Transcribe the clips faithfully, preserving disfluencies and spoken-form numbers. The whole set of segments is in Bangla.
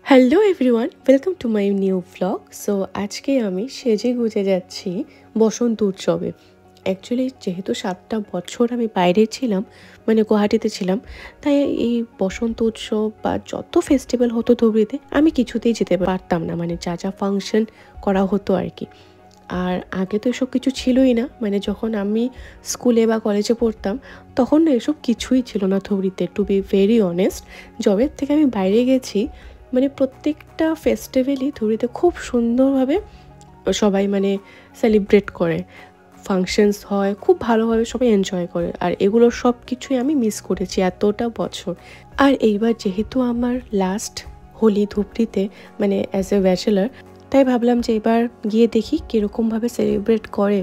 Hello everyone, welcome to my new vlog. So আজকে আমি সেজে গুজে যাচ্ছি বসন্ত উৎসবে। অ্যাকচুয়ালি যেহেতু সাতটা বছর আমি বাইরে ছিলাম, মানে গুয়াহাটিতে ছিলাম, তাই এই বসন্ত উৎসব বা যত ফেস্টিভ্যাল হতো ধুবড়িতে আমি কিছুতেই যেতে পারতাম না, মানে যা যা ফাংশন করা হতো আর কি। আর আগে তো এসব কিছু ছিলই না, মানে যখন আমি স্কুলে বা কলেজে পড়তাম তখন না এসব কিছুই ছিল না ধুবড়িতে, টু বি ভেরি অনেস্ট। জবের থেকে আমি বাইরে গেছি, মানে প্রত্যেকটা ফেস্টিভ্যালই ধুবড়িতে খুব সুন্দরভাবে সবাই মানে সেলিব্রেট করে, ফাংশনস হয় খুব ভালোভাবে, সবাই এনজয় করে। আর এগুলো সব কিছুই আমি মিস করেছি এতটা বছর। আর এইবার যেহেতু আমার লাস্ট হোলি ধুবড়িতে, মানে অ্যাজ এ ব্যাচেলার, তাই ভাবলাম যে এবার গিয়ে দেখি কীরকমভাবে সেলিব্রেট করে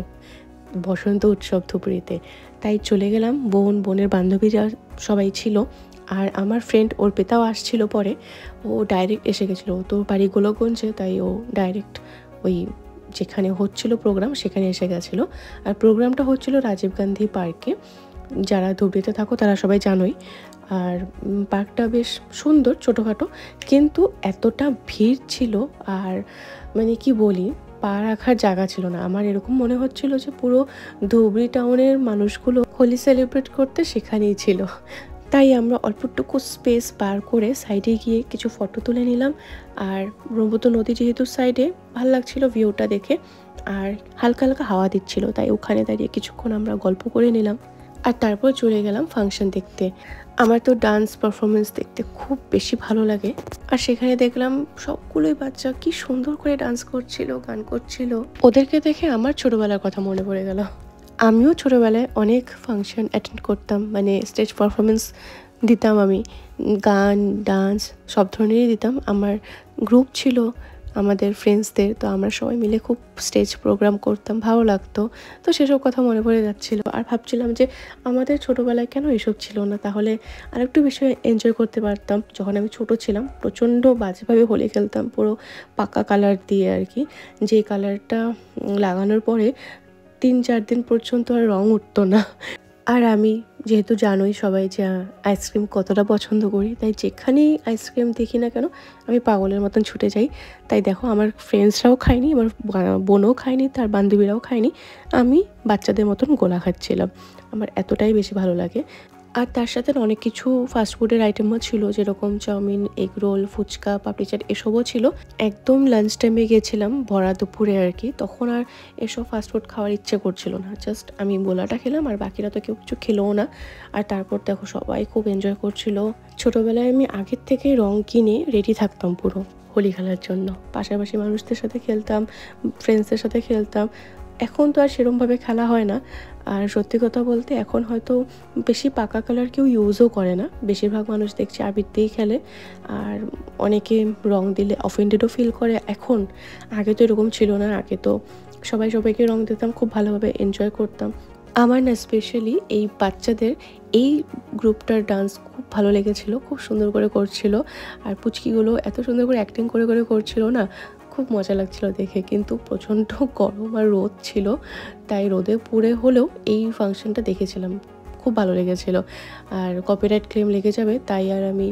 বসন্ত উৎসব ধুবড়িতে। তাই চলে গেলাম, বোন বোনের বান্ধবীরা সবাই ছিল, আর আমার ফ্রেন্ড অর্পিতাও আসছিল পরে। ও ডাইরেক্ট এসে গেছিলো, ও তো বাড়ি গোলকগঞ্জে, তাই ও ডাইরেক্ট ওই যেখানে হচ্ছিল প্রোগ্রাম সেখানে এসে গেছিলো। আর প্রোগ্রামটা হচ্ছিল রাজীব গান্ধী পার্কে। যারা ধুবড়িতে থাকো তারা সবাই জানোই। আর পার্কটা বেশ সুন্দর, ছোটোখাটো, কিন্তু এতটা ভিড় ছিল আর মানে কি বলি, পা রাখার জায়গা ছিল না। আমার এরকম মনে হচ্ছিল যে পুরো ধুবড়ি টাউনের মানুষগুলো হোলি সেলিব্রেট করতে সেখানেই ছিল। তাই আমরা অল্পটুকু স্পেস পার করে সাইডে গিয়ে কিছু ফটো তুলে নিলাম। আর ব্রহ্মপুত্র নদী যেহেতু সাইডে, ভাল লাগছিল ভিউটা দেখে, আর হালকা হালকা হাওয়া দিচ্ছিল, তাই ওখানে দাঁড়িয়ে কিছুক্ষণ আমরা গল্প করে নিলাম। আর তারপর চলে গেলাম ফাংশন দেখতে। আমার তো ডান্স পারফরমেন্স দেখতে খুব বেশি ভালো লাগে, আর সেখানে দেখলাম সবগুলোই বাচ্চা কি সুন্দর করে ডান্স করছিল, গান করছিল। ওদেরকে দেখে আমার ছোটবেলার কথা মনে পড়ে গেল। আমিও ছোটোবেলায় অনেক ফাংশন অ্যাটেন্ড করতাম, মানে স্টেজ পারফরমেন্স দিতাম আমি, গান ডান্স সব ধরনেরই দিতাম। আমার গ্রুপ ছিল আমাদের ফ্রেন্ডসদের, তো আমরা সবাই মিলে খুব স্টেজ প্রোগ্রাম করতাম, ভালো লাগতো। তো সেসব কথা মনে পড়ে যাচ্ছিলো, আর ভাবছিলাম যে আমাদের ছোটোবেলায় কেন এসব ছিল না, তাহলে আরেকটু বেশি এনজয় করতে পারতাম। যখন আমি ছোট ছিলাম প্রচণ্ড বাজেভাবে হোলি খেলতাম, পুরো পাকা কালার দিয়ে আর কি, যে কালারটা লাগানোর পরে তিন চার দিন পর্যন্ত আর রং উঠতো না। আর আমি যেহেতু জানোই সবাই যে আইসক্রিম কতটা পছন্দ করি, তাই যেখানেই আইসক্রিম দেখি না কেন আমি পাগলের মতন ছুটে যাই। তাই দেখো আমার ফ্রেন্ডসরাও খায়নি, আমার বোনও খায়নি, তার বান্ধবীরাও খায়নি, আমি বাচ্চাদের মতন গোলা খাচ্ছিলাম। আমার এতটাই বেশি ভালো লাগে। আর তার সাথে অনেক কিছু ফাস্টফুডের আইটেমও ছিল, যেরকম chowmein, egg roll, phuchka, papdi chaat এসবও ছিল। একদম লাঞ্চ টাইমে গিয়েছিলাম, ভরা দুপুরে আর কি, তখন আর এসব ফাস্টফুড খাওয়ার ইচ্ছে করছিল না। জাস্ট আমি গোলাটা খেলাম, আর বাকিরা তো কেউ কিছু খেলোও না। আর তারপর দেখো সবাই খুব এনজয় করছিল। ছোটোবেলায় আমি আগের থেকে রং কিনে রেডি থাকতাম পুরো হোলি খেলার জন্য, পাশাপাশি মানুষদের সাথে খেলতাম, ফ্রেন্ডসদের সাথে খেলতাম। এখন তো আর সেরমভাবে খেলা হয় না। আর সত্যি কথা বলতে এখন হয়তো বেশি পাকা কালার কেউ ইউজও করে না, বেশিরভাগ মানুষ দেখছি আবির দিয়েই খেলে। আর অনেকে রং দিলে অফেন্ডেডও ফিল করে এখন। আগে তো এরকম ছিল না, আগে তো সবাই সবাইকে রং দিতাম, খুব ভালোভাবে এনজয় করতাম। আমার না স্পেশালি এই বাচ্চাদের এই গ্রুপটার ডান্স খুব ভালো লেগেছিলো, খুব সুন্দর করে করছিল। আর পুচকিগুলো এত সুন্দর করে অ্যাক্টিং করে করে করছিল না, খুব মজা লাগছিল দেখে। কিন্তু প্রচণ্ড গরম আর রোদ ছিল, তাই রোদে পুড়ে হলেও এই ফাংশনটা দেখেছিলাম, খুব ভালো লেগেছিল। আর কপিরাইট ক্লেম লেগে যাবে তাই আর আমি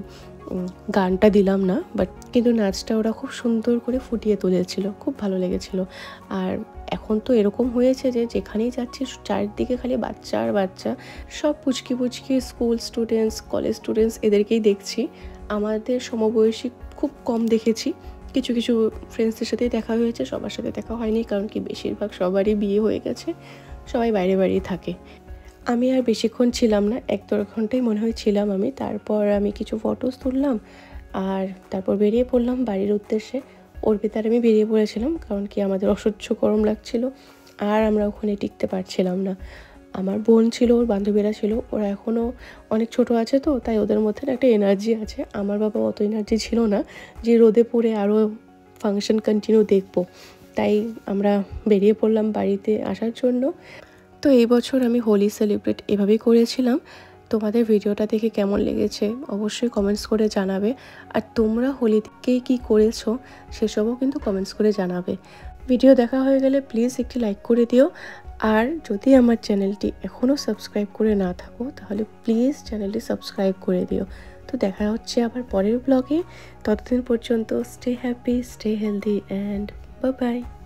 গানটা দিলাম না, বাট কিন্তু নাচটা ওরা খুব সুন্দর করে ফুটিয়ে তুলেছিল, খুব ভালো লেগেছিল। আর এখন তো এরকম হয়েছে যে যেখানেই যাচ্ছি চারদিকে খালি বাচ্চা আর বাচ্চা, সব পুচকি পুচকি স্কুল স্টুডেন্টস, কলেজ স্টুডেন্টস, এদেরকেই দেখছি। আমাদের সমবয়সী খুব কম দেখেছি, কিছু কিছু ফ্রেন্ডসদের সাথেই দেখা হয়েছে, সবার সাথে দেখা হয়নি, কারণ কি বেশিরভাগ সবারই বিয়ে হয়ে গেছে, সবাই বাইরে বাইরেই থাকে। আমি আর বেশিক্ষণ ছিলাম না, এক দেড় ঘন্টাই মনে হয় ছিলাম আমি। তারপর আমি কিছু ফটোস তুললাম, আর তারপর বেরিয়ে পড়লাম বাড়ির উদ্দেশ্যে। অর্পিতার আমি বেরিয়ে পড়েছিলাম, কারণ কি আমাদের অসহ্য গরম লাগছিল, আর আমরা ওখানে টিকতে পারছিলাম না। আমার বোন ছিল, ওর বান্ধবীরা ছিল, ওরা এখনও অনেক ছোট আছে, তো তাই ওদের মধ্যে একটা এনার্জি আছে। আমার বাবা অত এনার্জি ছিল না যে রোদে পড়ে আরও ফাংশন কন্টিনিউ দেখবো। তাই আমরা বেরিয়ে পড়লাম বাড়িতে আসার জন্য। তো এই বছর আমি হোলি সেলিব্রেট এভাবেই করেছিলাম। তোমাদের ভিডিওটা দেখে কেমন লেগেছে অবশ্যই কমেন্টস করে জানাবে। আর তোমরা হোলিতে কী করেছো সেসবও কিন্তু কমেন্টস করে জানাবে। ভিডিও দেখা হয়ে গেলে প্লিজ একটি লাইক করে দিও। আর যদি আমার চ্যানেলটি এখনও সাবস্ক্রাইব করে না থাকো তাহলে প্লিজ চ্যানেলটি সাবস্ক্রাইব করে দিও। তো দেখা হচ্ছে আবার পরের ব্লগে। ততদিন পর্যন্ত stay happy, stay healthy and bye by.